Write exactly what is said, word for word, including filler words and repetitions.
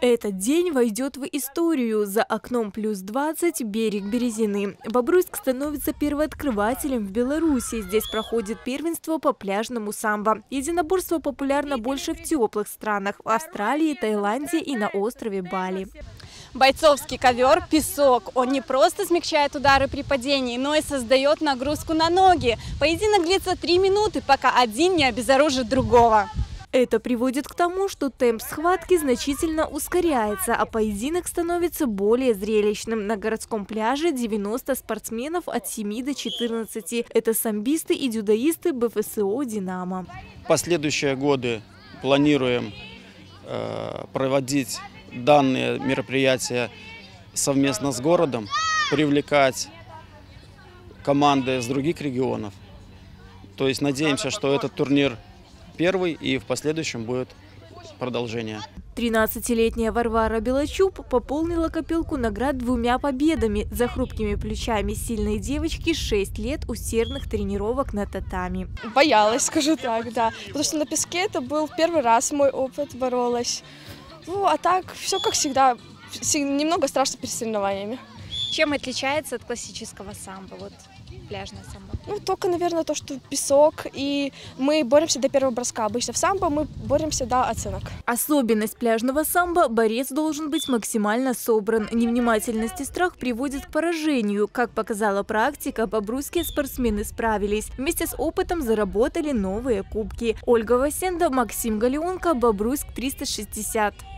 Этот день войдет в историю. За окном плюс двадцать, берег Березины. Бобруйск становится первооткрывателем в Беларуси. Здесь проходит первенство по пляжному самбо. Единоборство популярно больше в теплых странах – в Австралии, Таиланде и на острове Бали. Бойцовский ковер – песок. Он не просто смягчает удары при падении, но и создает нагрузку на ноги. Поединок длится три минуты, пока один не обезоружит другого. Это приводит к тому, что темп схватки значительно ускоряется, а поединок становится более зрелищным. На городском пляже девяносто спортсменов от семи до четырнадцати. Это самбисты и дзюдоисты БФСО «Динамо». В последующие годы планируем э, проводить данные мероприятия совместно с городом, привлекать команды из других регионов. То есть надеемся, что этот турнир первый и в последующем будет продолжение. тринадцатилетняя Варвара Белочуб пополнила копилку наград двумя победами. За хрупкими плечами сильной девочки шесть лет усердных тренировок на татами. Боялась, скажу так, да. Потому что на песке это был первый раз мой опыт, боролась. Ну, а так, все как всегда, немного страшно перед соревнованиями. Чем отличается от классического самбо, вот пляжное самбо? Ну, только, наверное, то, что песок, и мы боремся до первого броска. Обычно в самбо мы боремся до оценок. Особенность пляжного самбо – борец должен быть максимально собран. Невнимательность и страх приводят к поражению. Как показала практика, бобруйские спортсмены справились. Вместе с опытом заработали новые кубки. Ольга Васенда, Максим Галионко, Бобруйск триста шестьдесят.